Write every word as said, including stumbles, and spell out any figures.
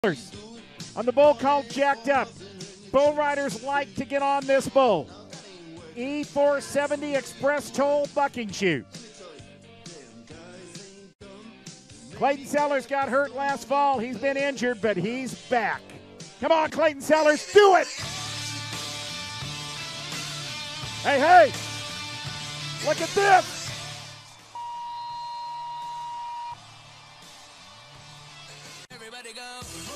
On the bull called Jacked Up. Bull riders like to get on this bull. E four seventy Express Toll bucking shoe. Clayton Sellers got hurt last fall. He's been injured, but he's back. Come on, Clayton Sellers, do it! Hey, hey! Look at this! Everybody go.